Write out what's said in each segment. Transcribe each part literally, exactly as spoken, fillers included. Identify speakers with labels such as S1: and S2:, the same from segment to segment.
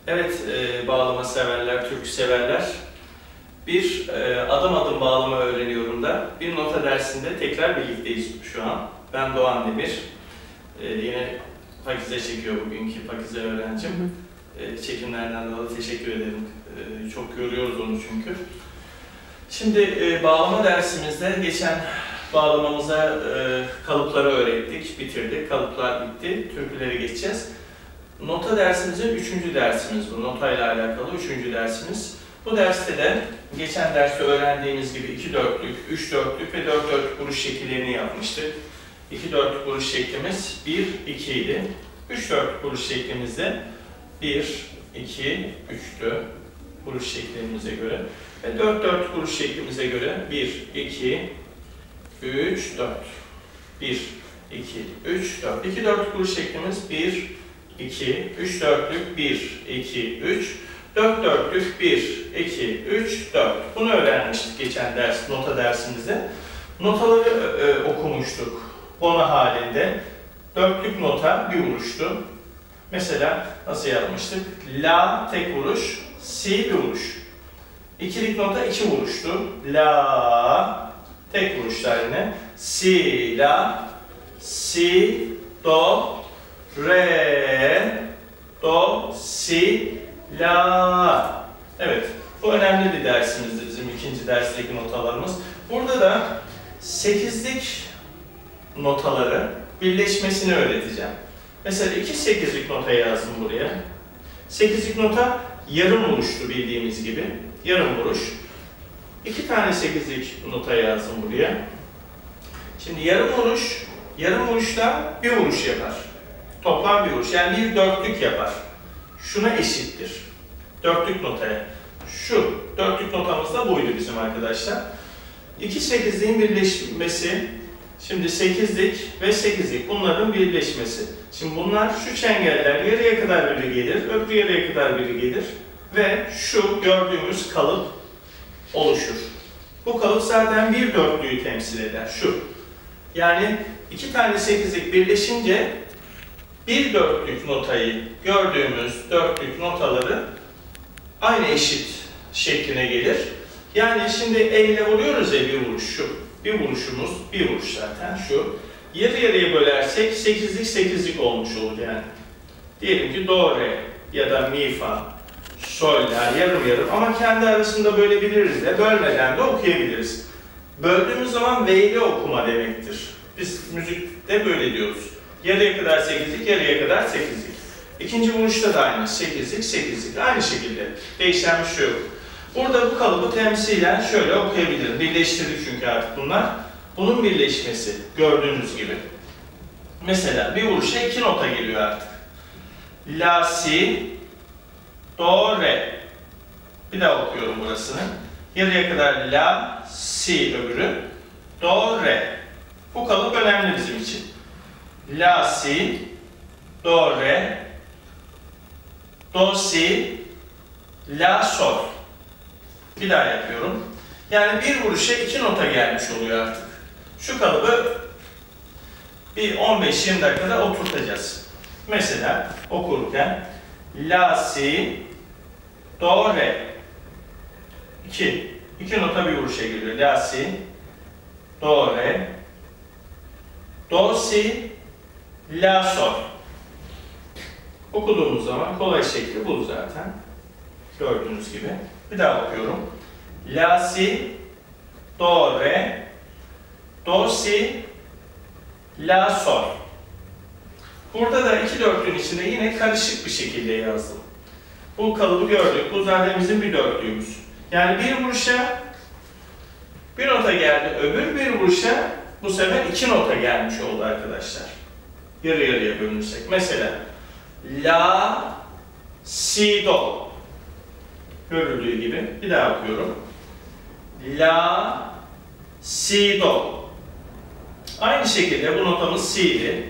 S1: Evet, e, bağlama severler, türkü severler. Bir e, adım adım bağlama öğreniyorum da bir nota dersinde tekrar birlikteyiz şu an. Ben Doğan Demir. E, yine Pakize çekiyor bugünkü Pakize öğrencim. E, çekimlerden dolayı teşekkür ederim. E, çok görüyoruz onu çünkü. Şimdi e, bağlama dersimizde geçen bağlamamıza e, kalıpları öğrettik, bitirdik. Kalıplar bitti, türküleri geçeceğiz. Nota dersimizin üçüncü dersimiz bu. Notayla alakalı üçüncü dersimiz. Bu derste de geçen derste öğrendiğimiz gibi iki dörtlük, üç dörtlük ve dört dörtlük vuruş şekillerini yapmıştık. iki dörtlük vuruş şeklimiz bir, iki idi. üç dörtlük vuruş şeklimizde bir, iki, üçtü vuruş şeklimimize göre. Ve dört dörtlük vuruş şeklimize göre bir, iki, üç, dört. bir, iki, üç, dört. iki dörtlük vuruş şeklimiz bir, iki, üç dörtlük bir, iki, üç, dört dörtlük bir, iki, üç, dört. Bunu öğrenmiştik geçen ders, nota dersimizde. Notaları e, okumuştuk. Bona halinde. Dörtlük nota bir vuruştu. Mesela nasıl yapmıştık? La tek vuruş, si bir vuruş. İkilik nota iki vuruştu. La tek vuruşlar yine. Si, la, si, do, re, do, si, la. Evet, bu önemli bir dersimizdi bizim ikinci dersteki notalarımız. Burada da sekizlik notaları birleşmesini öğreteceğim. Mesela iki sekizlik nota yazdım buraya. sekizlik nota yarım vuruştu bildiğimiz gibi. Yarım vuruş. İki tane sekizlik nota yazdım buraya. Şimdi yarım vuruş, yarım vuruşta bir vuruş yapar. Toplam bir vuruş. Yani bir dörtlük yapar. Şuna eşittir. Dörtlük notaya. Şu dörtlük notamız da buydu bizim arkadaşlar. İki sekizliğin birleşmesi. Şimdi sekizlik ve sekizlik. Bunların birleşmesi. Şimdi bunlar şu çengeller yarıya kadar biri gelir. Öbür yarıya kadar biri gelir. Ve şu gördüğümüz kalıp oluşur. Bu kalıp zaten bir dörtlüğü temsil eder. Şu. Yani iki tane sekizlik birleşince bir dörtlük notayı gördüğümüz dörtlük notaları aynı eşit şekline gelir. Yani şimdi elle vuruyoruz ya bir vuruş şu. Bir vuruşumuz bir vuruş zaten şu. Yarı yarıya bölersek sekizlik sekizlik olmuş olur yani. Diyelim ki do re ya da mi fa sol la yarım yarım ama kendi arasında bölebiliriz de bölmeden de okuyabiliriz. Böldüğümüz zaman veyli okuma demektir. Biz müzikte böyle diyoruz. Yarıya kadar sekizlik, yarıya kadar sekizlik. İkinci vuruşta da aynı. sekizlik, sekizlik. Aynı şekilde. Değişen bir şey yok. Burada bu kalıbı temsilen şöyle okuyabilirim. Birleştirdik çünkü artık bunlar. Bunun birleşmesi gördüğünüz gibi. Mesela bir vuruşa iki nota geliyor artık. La, si, do, re. Bir daha okuyorum burasını. Yarıya kadar la, si öbürü, do, re. Bu kalıp önemli bizim için. La, si, do, re, do, si, la, sol. Bir daha yapıyorum. Yani bir vuruşa iki nota gelmiş oluyor artık. Şu kalıbı bir on beş yirmi dakikada oturtacağız. Mesela okurken la, si, do, re. iki. İki nota bir vuruşa geliyor. La, si, do, re, do, si, la, sol. Okuduğumuz zaman kolay şekli bu zaten. Gördüğünüz gibi. Bir daha okuyorum. La, si, do, re, do, si, la, sol. Burada da iki dörtlüğün içinde yine karışık bir şekilde yazdım. Bu kalıbı gördük. Bu zaten bizim bir dörtlüğümüz. Yani bir vuruşa bir nota geldi. Öbür bir vuruşa bu sefer iki nota gelmiş oldu arkadaşlar. Yarı yarıya bölünsek. Mesela la, si, do. Görüldüğü gibi. Bir daha okuyorum. La, si, do. Aynı şekilde bu notamız si'ydi.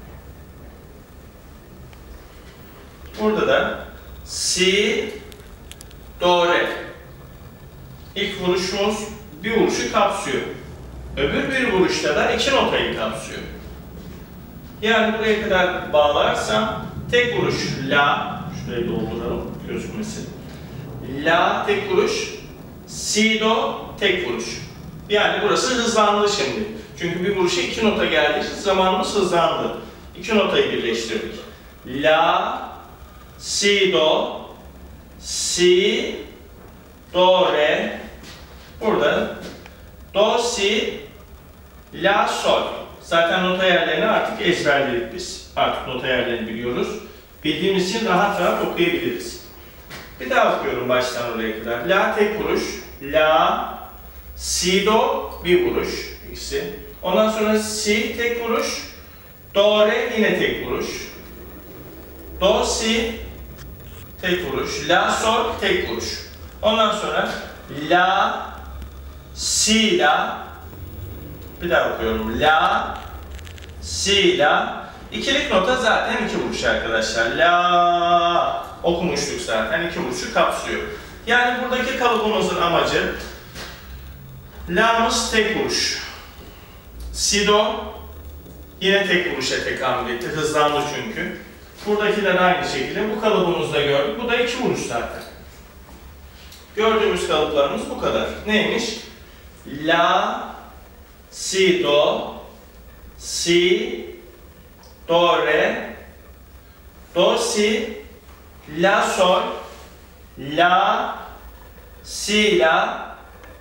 S1: Burada da si, do, re. İlk vuruşumuz bir vuruşu kapsıyor. Öbür bir vuruşta da iki notayı kapsıyor. Yani buraya kadar bağlarsam tek vuruş la, Şurayı dolduralım, gözükmesin. La tek vuruş, si do tek vuruş. Yani burası hızlandı şimdi. Çünkü bir vuruşa iki nota geldiği için zamanımız hızlandı. İki notayı birleştirdik. La, si do, si, do, re. Burada do, si, la, sol. Zaten nota yerlerini artık ezberledik biz. Artık nota yerlerini biliyoruz. Bildiğimiz için rahat rahat okuyabiliriz. Bir daha okuyorum baştan oraya kadar. La tek vuruş, la, si, do bir vuruş ikisi. Ondan sonra si tek vuruş, do, re yine tek vuruş. Do, si tek vuruş, la, sol tek vuruş. Ondan sonra la, si, la. Bir daha okuyorum. La, si, la. İkilik nota zaten iki vuruş arkadaşlar. La okumuştuk zaten. İki vuruşu kapsıyor. Yani buradaki kalıbımızın amacı la'mız tek vuruş. Si, do yine tek vuruşa tekamül etti. Hızlandı çünkü. Buradakiler aynı şekilde. Bu kalıbımızda gördük. Bu da iki vuruş zaten. Gördüğümüz kalıplarımız bu kadar. Neymiş? La, si, do, si, do, re, do, si, la, sol, la, si, la,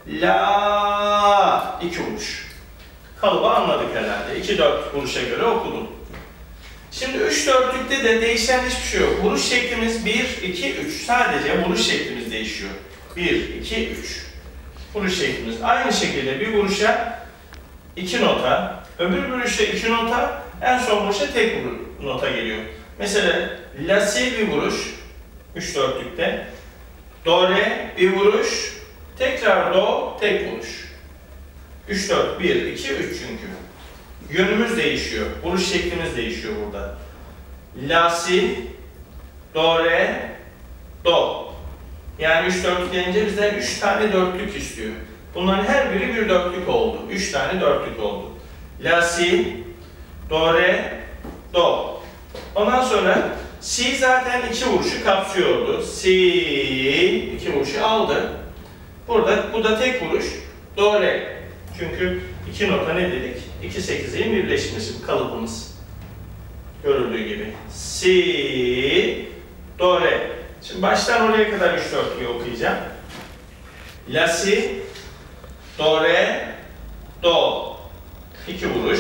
S1: la, iki vuruş. Kalıbı anladık herhalde. iki dört vuruşa göre okudum. Şimdi üç dörtlükte de değişen hiçbir şey yok. Vuruş şeklimiz bir, iki, üç. Sadece vuruş şeklimiz değişiyor. bir, iki, üç. Vuruş şeklimiz. Aynı şekilde bir vuruşa iki nota, öbür vuruşa iki nota, en son vuruşa tek nota geliyor. Mesela la, si bir vuruş, üç dörtlükte. Do, re bir vuruş, tekrar do, tek vuruş. üç dört, bir, iki, üç çünkü. Yönümüz değişiyor, vuruş şeklimiz değişiyor burada. La, si, do, re, do. Yani üç dörtlük gelince bizden üç tane dörtlük istiyor. Bunların her biri bir dörtlük oldu. üç tane dörtlük oldu. La, si, do, re, do. Ondan sonra si zaten iki vuruşu kapsıyordu. Si iki vuruşu aldı. Burada bu da tek vuruş. Do, re. Çünkü iki nota ne dedik? iki sekizliğin birleşmesi kalıbımız. Görüldüğü gibi. Si, do, re. Şimdi baştan oraya kadar üç dörtlüğü okuyacağım. La, si, do, re, do. İki vuruş.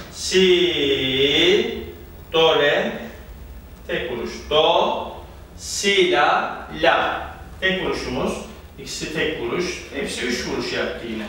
S1: Si, do, re, tek vuruş. Do, si, la, la. Tek vuruşumuz. İkisi tek vuruş. Hepsi üç vuruş yaptı yine.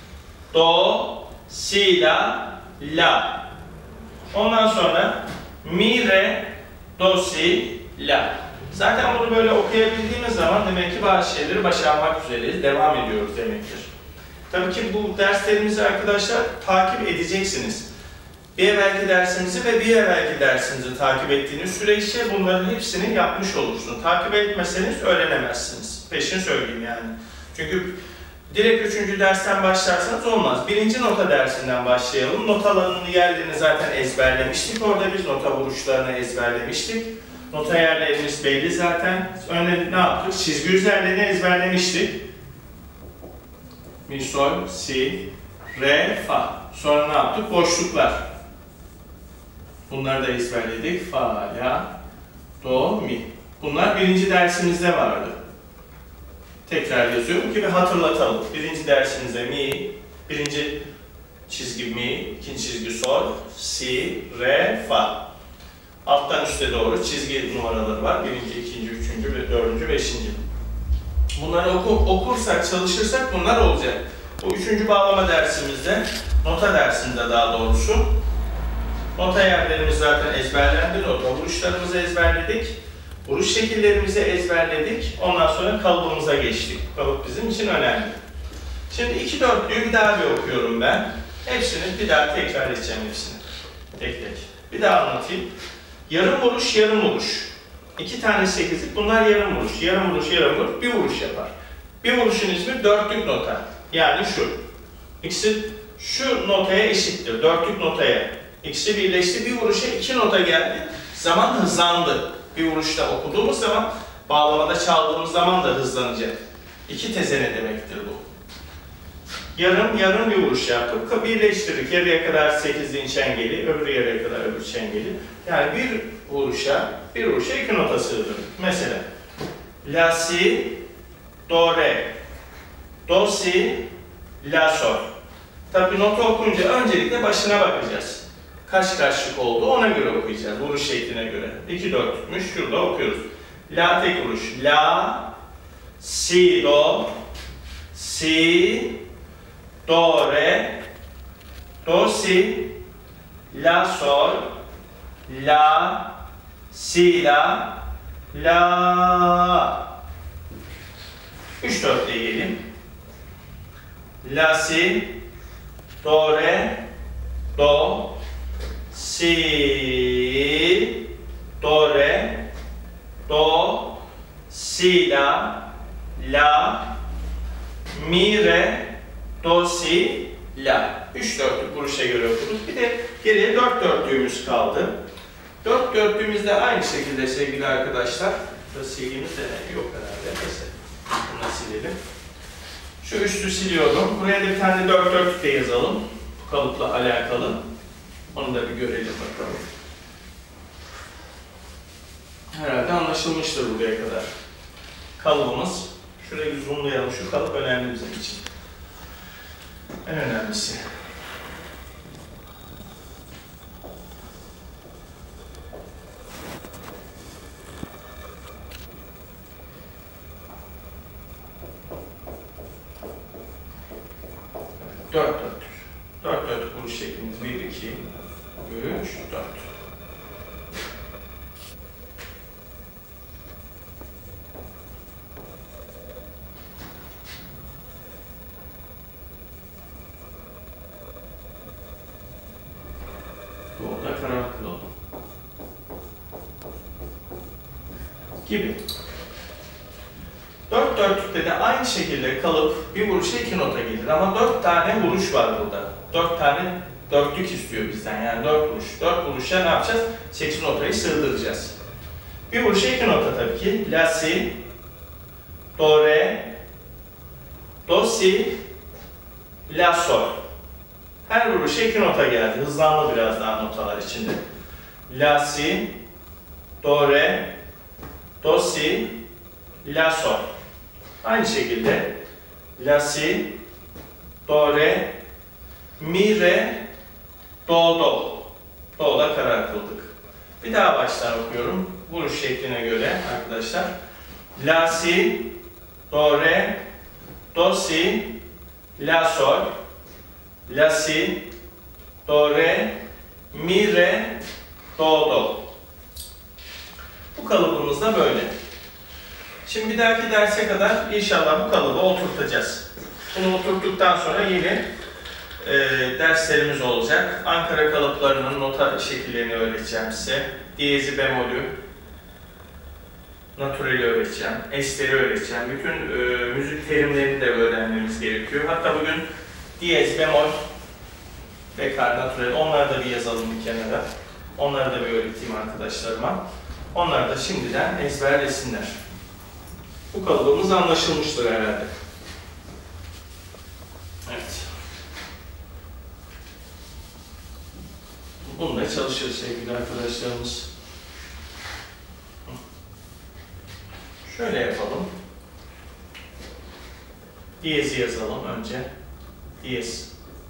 S1: Do, si, la, la. Ondan sonra mi, re, do, si, la. Zaten bunu böyle okuyabildiğimiz zaman demek ki bazı şeyleri başarmak üzereyiz. Devam ediyoruz demektir. Tabii ki bu derslerimizi arkadaşlar takip edeceksiniz. Bir evvelki dersinizi ve bir evvelki dersinizi takip ettiğiniz süreçte bunların hepsini yapmış olursunuz. Takip etmeseniz öğrenemezsiniz. Peşin söyleyeyim yani. Çünkü direkt üçüncü dersten başlarsanız olmaz. Birinci nota dersinden başlayalım. Notalarının yerlerini zaten ezberlemiştik. Orada biz nota vuruşlarını ezberlemiştik. Nota yerlerimiz belli zaten. Önce ne yaptık? Çizgi üzerlerini ezberlemiştik. Mi, sol, si, re, fa. Sonra ne yaptık? Boşluklar. Bunları da ezberledik. Fa, la, do, mi. Bunlar birinci dersimizde vardı. Tekrar yazıyorum ki bir hatırlatalım. Birinci dersimizde mi, birinci çizgi mi, ikinci çizgi sol, si, re, fa. Alttan üste doğru çizgi numaraları var. Birinci, ikinci, üçüncü, ve dördüncü, beşinci. Bunları oku, okursak, çalışırsak bunlar olacak. Bu üçüncü bağlama dersimizde, nota dersinde daha doğrusu. Nota yerlerimiz zaten ezberlendi. Nota vuruşlarımızı ezberledik. Vuruş şekillerimizi ezberledik. Ondan sonra kalıbımıza geçtik. Kalıp bizim için önemli. Şimdi iki dörtlüğü bir daha bir okuyorum ben. Hepsini bir daha tekrar edeceğim hepsini. Tek tek. Bir daha anlatayım. Yarım vuruş, yarım vuruş. İki tane sekizlik, bunlar yarım vuruş. Yarım vuruş, yarım vuruş, bir vuruş yapar. Bir vuruşun ismi dörtlük nota. Yani şu. İkisi şu notaya eşittir. Dörtlük notaya. İkisi birleşti, bir vuruşa iki nota geldi. Zaman hızlandı. Bir vuruşta okuduğumuz zaman, bağlamada çaldığımız zaman da hızlanacak. İki tezene demektir bu. Yarım, yarım bir vuruş yaptık. Birleştirdik. Yarıya kadar sekizliğin çengeli, öbür yarıya kadar öbür çengeli. Yani bir vuruşa, bir vuruşa iki nota sığdırdık. Mesela La, Si, Do, Re, Do, Si, La, Sol. Tabii nota okunca öncelikle başına bakacağız. Kaç kaçlık oldu ona göre okuyacağız. Vuruş şekline göre. iki dört tutmuş. Şurada okuyoruz. La tek vuruş. La, Si, Do, Si, Do, Re, Do, Si, La, Sol, La, Si, La, La. üç dört diyelim. La, Si, Do, Re, Do, Si, Do, Re, Do, Si, La, La, Mi, Re, Do, Si, La. üç dörtlük vuruşa göre okuduk. Bir de geriye dört dörtlüğümüz kaldı. dört dörtlüğümüz de aynı şekilde sevgili arkadaşlar. Burada silgimiz de yok herhalde. Neyse. Bunu silelim. Şu üstü siliyorum. Buraya da bir tane dört dörtlük de yazalım. Bu kalıpla alakalı. Onu da bir görelim bakalım. Herhalde anlaşılmıştır buraya kadar. Kalıbımız. Şurayı bir zoomlayalım. Şu kalıp önemli bizim için. En önemlisi. dört dört. dört dört vuruş şeklimiz. bir, iki, üç, dört. Doğuda karanlık oldu. Gibi. dört dörtlükte de aynı şekilde kalıp bir vuruşa iki nota gelir ama dört tane vuruş var burada. dört tane dörtlük istiyor bizden yani dört vuruş. dört vuruşa ne yapacağız? sekiz notayı sığdıracağız. Bir vuruşa iki nota tabii ki. La, Si, Do, Re, Do, Si, La, Sol. Her vuruşa iki nota geldi. Hızlandı biraz daha notalar içinde. La, Si, Do, Re, Do, Si, La, Sol. Aynı şekilde La, Si, Do, Re, Mi, Re, Do, Do. Do'da karar kıldık. Bir daha baştan okuyorum. Vuruş şekline göre arkadaşlar. La, Si, Do, Re, Do, Si, La, Sol. La, Si, Do, Re, Mi, Re, Do, Do. Bu kalıbımız da böyle. Şimdi bir dahaki derse kadar inşallah bu kalıbı oturtacağız. Bunu oturttuktan sonra yeni e, derslerimiz olacak. Ankara kalıplarının nota şekillerini öğreteceğim size. Diyezi, bemolü, naturali öğreteceğim. Esleri öğreteceğim. Bütün e, müzik terimlerini de öğrenmemiz gerekiyor. Hatta bugün diyez, bemol, bekar, natural onları da bir yazalım bir kenara. Onları da bir öğreteyim arkadaşlarıma. Onlar da şimdiden ezberlesinler. Bu kalıbımız anlaşılmıştır herhalde. Evet. Bununla çalışır sevgili arkadaşlarımız. Şöyle yapalım. Diyezi yazalım önce. Diyez.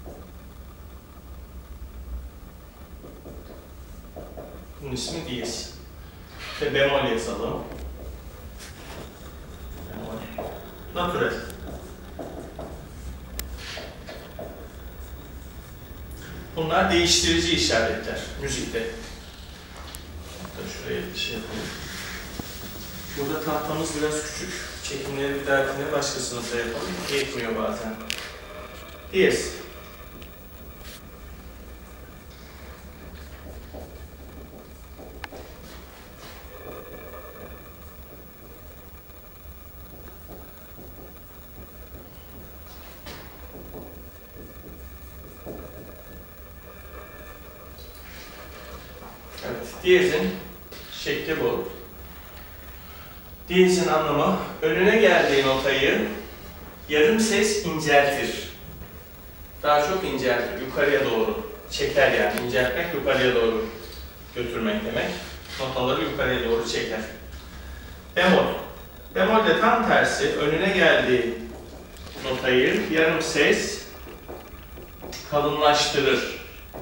S1: Bunun ismi diyez. Ve bemol yazalım. Bemol. Natural. Bunlar değiştirici işaretler müzikte. Hatta şuraya bir şey yapalım. Burada tahtamız biraz küçük. Çekimleri bir dahakine başka sınıfta yapalım. Yetmiyor bazen. Diyez. Evet, diyezin şekli bu. Diyezin anlamı, önüne geldiği notayı yarım ses inceltir. Daha çok inceltir, yukarıya doğru çeker yani. İnceltmek, yukarıya doğru götürmek demek. Notaları yukarıya doğru çeker. Bemol. Bemol de tam tersi, önüne geldiği notayı yarım ses kalınlaştırır.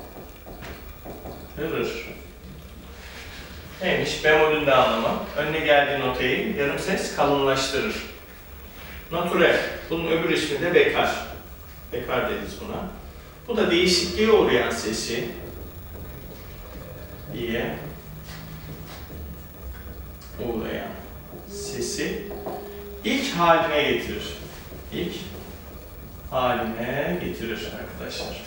S1: Hırır. Neymiş? Bemolün de anlamı. Önüne geldiği notayı yarım ses kalınlaştırır. Natürel. Bunun öbür ismi de bekar. Bekar deriz buna. Bu da değişikliğe uğrayan sesi diye uğrayan sesi ilk haline getirir. İlk haline getirir arkadaşlar.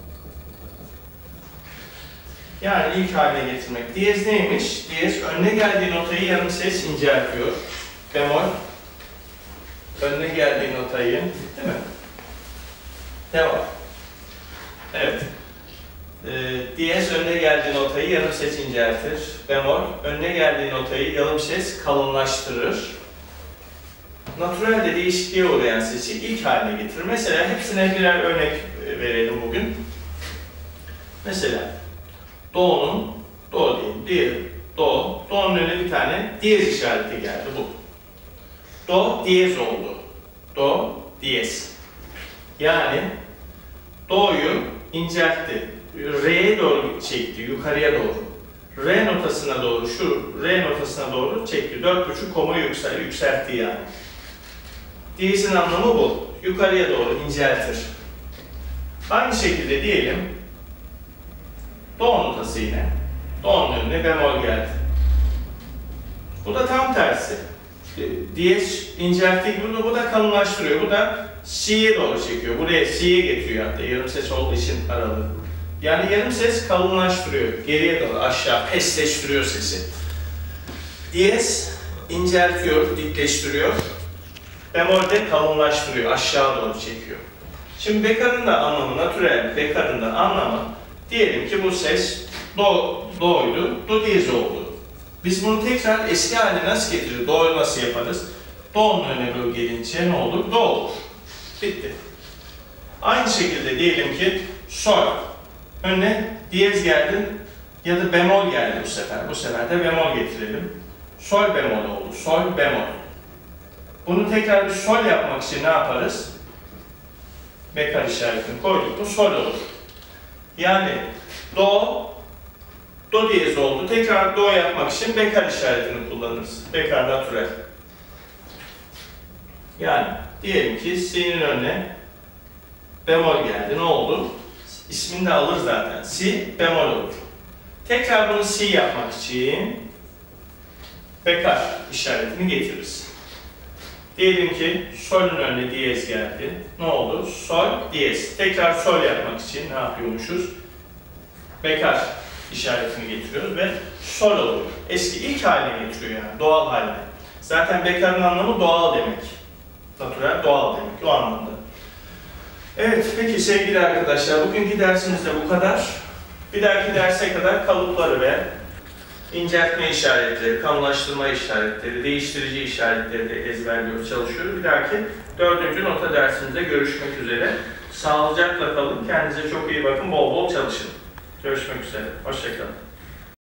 S1: Yani ilk haline getirmek. Diyez neymiş? Diyez önüne geldiği notayı yarım ses inceltiyor. Bemol önüne geldiği notayı, değil mi? Devam. Evet. Ee, diyez önüne geldiği notayı yarım ses inceltir. Bemol önüne geldiği notayı yarım ses kalınlaştırır. Natürel de değişikliğe uğrayan sesi ilk haline getirir. Mesela hepsine birer örnek verelim bugün. Mesela Do'nun, Do diyeyim, diyelim. Do, Do'nun önüne bir tane diyez işareti geldi bu. Do diyez oldu. Do diyez. Yani Do'yu inceltti. Re'ye doğru çekti, yukarıya doğru. Re notasına doğru, şu Re notasına doğru çekti. Dört buçuk koma yüksel, yükseltti yani. Diyezin anlamı bu. Yukarıya doğru inceltir. Aynı şekilde diyelim, Do notası yine. Do'nun önüne bemol geldi. Bu da tam tersi. Diyez incelttiği gibi bu da kalınlaştırıyor. Bu da Si'ye doğru çekiyor. Buraya Si'ye getiriyor hatta yarım ses olduğu için aralığı. Yani yarım ses kalınlaştırıyor. Geriye doğru aşağı pesleştiriyor sesi. Diyez inceltiyor, dikleştiriyor. Bemol de kalınlaştırıyor, aşağı doğru çekiyor. Şimdi bekarın da anlamı, natürel bekarın da anlamı, diyelim ki bu ses do, do'ydu, do diyez oldu. Biz bunu tekrar eski haline nasıl getiririz? Do'yu nasıl yaparız? Do'nun önüne do gelince ne olur? Do olur. Bitti. Aynı şekilde diyelim ki sol. Önüne diyez geldi ya da bemol geldi bu sefer. Bu sefer de bemol getirelim. Sol bemol oldu. Sol bemol. Bunu tekrar bir sol yapmak için ne yaparız? Bekar işaretini koyduk. Bu sol olur. Yani do, do diyez oldu. Tekrar do yapmak için bekar işaretini kullanırız. Bekar natürel. Yani diyelim ki si'nin önüne bemol geldi. Ne oldu? İsmini de alır zaten. Si bemol olur. Tekrar bunu si yapmak için bekar işaretini getiririz. Diyelim ki sol'ün önüne diyez geldi. Ne oldu? Sol, diyez. Tekrar sol yapmak için ne yapıyormuşuz? Bekar işaretini getiriyoruz ve sol oluyor. Eski ilk haline getiriyor yani. Doğal haline. Zaten bekarın anlamı doğal demek. Natürel, doğal demek. O anlamda. Evet, peki sevgili arkadaşlar, bugünkü dersimiz de bu kadar. Bir dahaki derse kadar kalıpları ve inceltme işaretleri, kalınlaştırma işaretleri, değiştirici işaretleri de ezberliyoruz, çalışıyoruz. Bir dahaki dördüncü nota dersimizde görüşmek üzere. Sağlıcakla kalın, kendinize çok iyi bakın, bol bol çalışın. Görüşmek üzere, hoşça kalın.